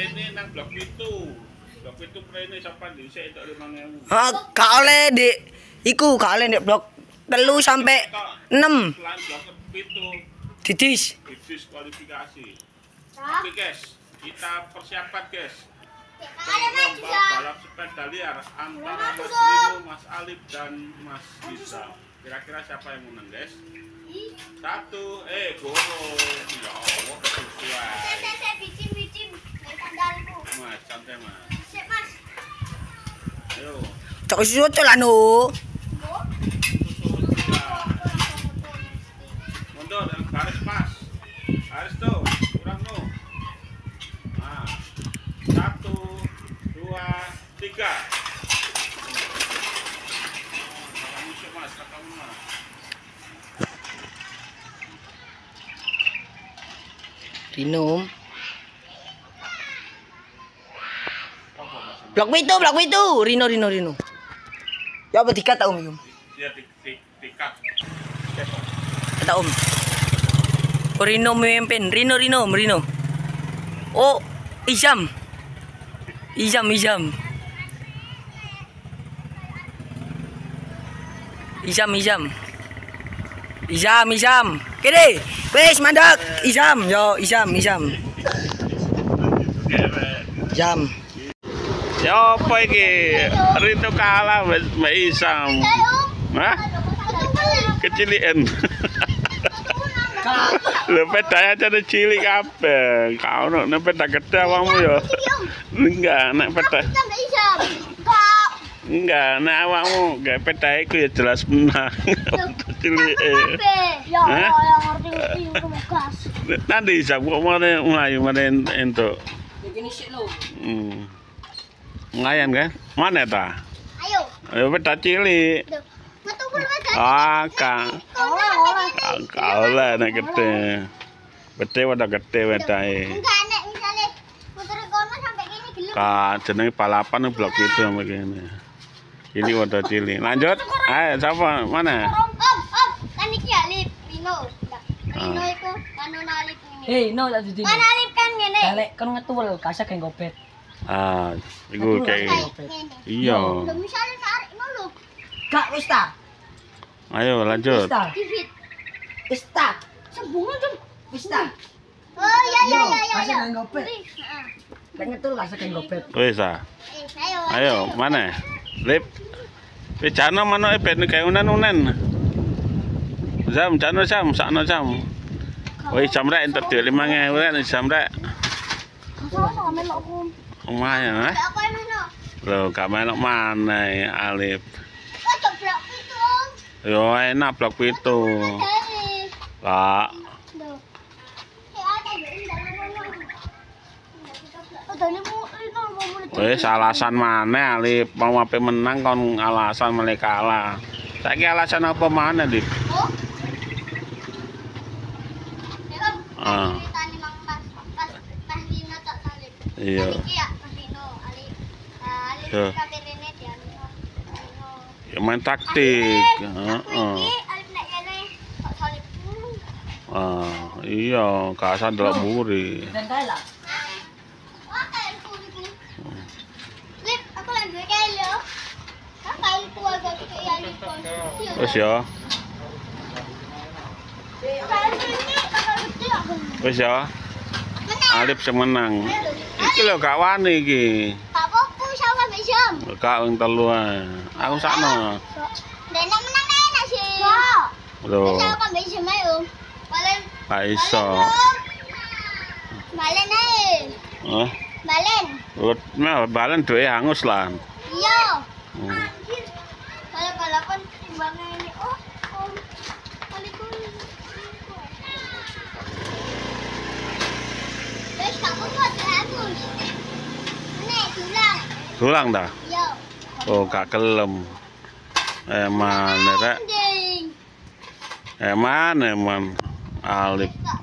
Prene nang blok itu. Blok itu prene sampai di sini itu 5.000. Gak oleh di iku gak oleh di blok 3 sampai 6. Selain blok itu Didis. kualifikasi. Oke guys, kita persiapkan guys. Lomba balap sepeda liar antara Mas Rino, Mas Alif dan Mas Bisa. Kira-kira siapa yang menang guys? 1, goro. Ya Allah, sesuai. Mas, santai mas. Ayo. Cok susu lah no. Mundur dalam garis pas. Garis tuh, kurang no. Nah, 1, 2, 3. Mas, kakakmu mas. Rino. Blok itu. Rino. Ya apa dikat tak Om? Dia dikat. Kata Om. Oh, Rino memimpin. Rino. Oh, Izam. Izam. Kiri. Wes mandek. Izam. Ya apa iki? Rino kalah Mbak Isam. Hah? Kecilian. Lho pedanya jadi cilik kabeh. Kau nek peda gede awakmu ya. Enggak, nek peda. Enggak, nek awakmu gak peda iku ya jelas menang. Cilik. Ya yang ngerti gas. Nanti Isam kok mlayu entuk. Begini sik lho. Ngayan kan? Mana ta? Ayo peda cilik. Metu purwedadi. Kang. Kalah nek gede. Gede wedahe. Enggak nek misale puter kono sampai kene gelem. Jenenge balapan blok itu sama kene. Ini wadah cilik. Lanjut. Ayo siapa? Mana? Om, kan iki Alif, Rino. Rino iku anu Alif ngene. No tak didi. Kan Alif kan ngene. Lek kon ngetul kasak geng gobet. Iku kayak iya. Lho misale tarik ngono. Gak wis ta. Ayo lanjut. Divit. Wis ta. Sembungan dong. Wis ta. Oh iya. Kasak geng gobet. Lek ngetul kasak geng gobet. Wis ah. Ayo. Ayo, mana? Lip. Pejana mana ben kayak unen. Jam, sakno jam. Wis jam rek entuk dhuwit 5.000 rek jam rek. Sono melokku. Lumayan, Apa ngono? Loh, gak melok mana Alif. Kok blok itu. Yo enak blok itu. Dari. Kak. Loh. Ada dari dalam. Oh, dari mu itu mau Wis alasan mana Alif mau ape menang kon alasan malah kalah. Saiki alasan apa mana, Dik? Oh. Pas Rino tak salib. Iya. Iki ya Mas Rino, Alif. Iya. Alif kapitene dia Rino. Ya main taktik. Iki Alif nek kene kok salib. Iya, gak asal ndelok mburi. Dan kae lah. Wah, kayak iku. Lip, aku lagi duwe kae lho. Kae iku agak kayak Alif kon. Wis ya. Wis ya. Alif sing menang. Iki lho gak wani iki. Gak apa-apa sama Mbak Syam. Gak wing telu ae. Aku sakno. Nenek menang enak sih. Kok. Lho, Bisa Mbak Syam ayo. Balen. gak iso. Balen ae. Hah? Balen. Balen duwe hangus lah. Iya. Kalau balapan timbangnya ini. Oh, om. Kaliku. Wes kamu buat bagus. Nek dulang. Dulang ta? Iya. Oh, gak kelem. Eman rek. Ding. Eman Alif.